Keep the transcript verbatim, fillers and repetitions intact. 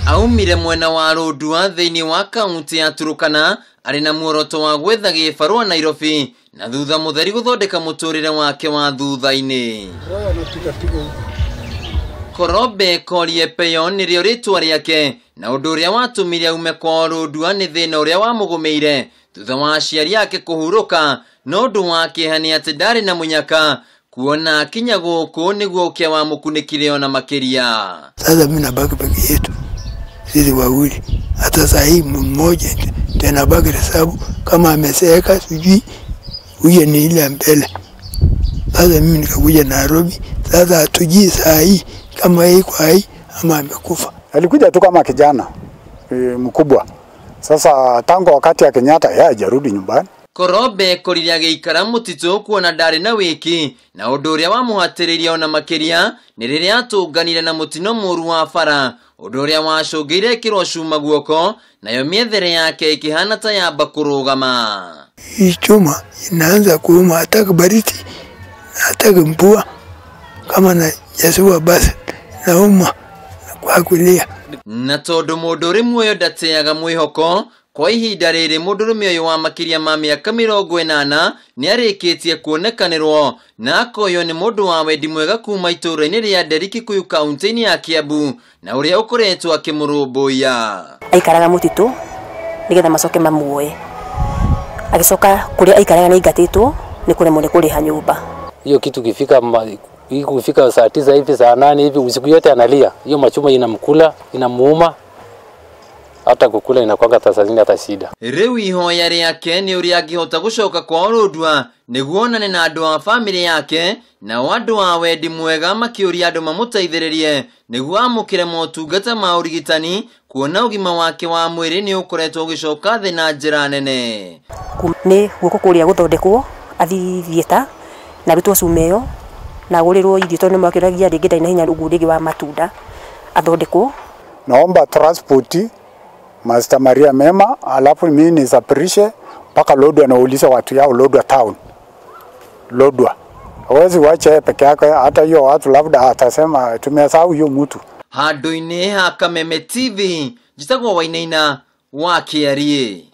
Aumire mwena wa Lodwar thiini wa kaunti ya Turkana ari na muoroto wa gwetha gibarua Nairobi na thutha mutheri guthondeka muturire wake wa thutha-ini. Korobe Koriepeyon nirio ritwa riake na undu uria watumire aume kwa Lodwar ni thina uria wamugumeire thutha wa aciari yake kuhuruka no ndu wa kihani ati ndari na munyaka kuona kinya guku niguo ukia wa mukunikire ona makiria. Sasa mimi nabaki peke yetu sisi wawili, hata saa hii mmoja tena baki hesabu kama ameseeka sijui huyo ni ile mbele. Sasa mimi nikakuja Nairobi, sasa hatujui saa hii kama yeye kwa hii ama amekufa. Alikuja tu kama kijana e, mkubwa. Sasa tangu wakati ya Kenyatta yeye hajarudi nyumbani. Korobe koriria geikara mutitu kuona ndari na wiki na undu uria wamuhatiriria ona makiria ni riria atunganire na mutino muru wa bara undu uria wacungiire kirwo cuma guoko nayo miethere yake ikihana ta yamba kurugama. Hii chuma inaanza kuuma hata baridi hata mvua kama na Yesu basi nauma kwa kulia. Na tondu mundu rimwe yo ndateaga mwihoko kwa ihinda riri mundurume uyu wa makiria ma miaka mirongo inana ni arikitie kuonekanirwo na akoyo ni mundu wa wendi mwega kuma itura-ini ria Nderi Kikuyu kaunti-ini ya Kiambu na uria ukoretwo akimurumbuya. Aikaraga mutitu nigetha macoke mamuoe, agicoka kuria aikaraga ni ingatitwo ni kuremwo ni kuriha nyumba. Hiyo kitu kifika kufika saa tisa hivi saa nane hivi usiku yote analia, hiyo machuma inamkula inamuuma, hata kukula inakwanga tasazini hata shida. Riu ihoya riake ni uria angihota gucoka kwa Lodwar niguo onane na andu a family yake na andu a wendi mwega makiuria andu mamutaithiririe niguo amukire motungata ma urigitani kuona ugima wake wa mwiri ni ukoretwo ugicoka thi na njira nene. Ni guko kuria guthondekwo athi thieta na rutwo cumeyo na gurirwo irio tondu makiragia ringi ndaina hinya rugu ringi wa matunda athondekwo. Naomba transport Master Maria Mema alafu mimi nisafirishe mpaka Lodwar na uliza watu yao Lodwar town. Lodwar. Hawezi wacha peke yake, hata hiyo watu labda atasema tumesahau hiyo mtu. Handu-ini ha Kameme T V jitagwo Wainaina wa Kiarie.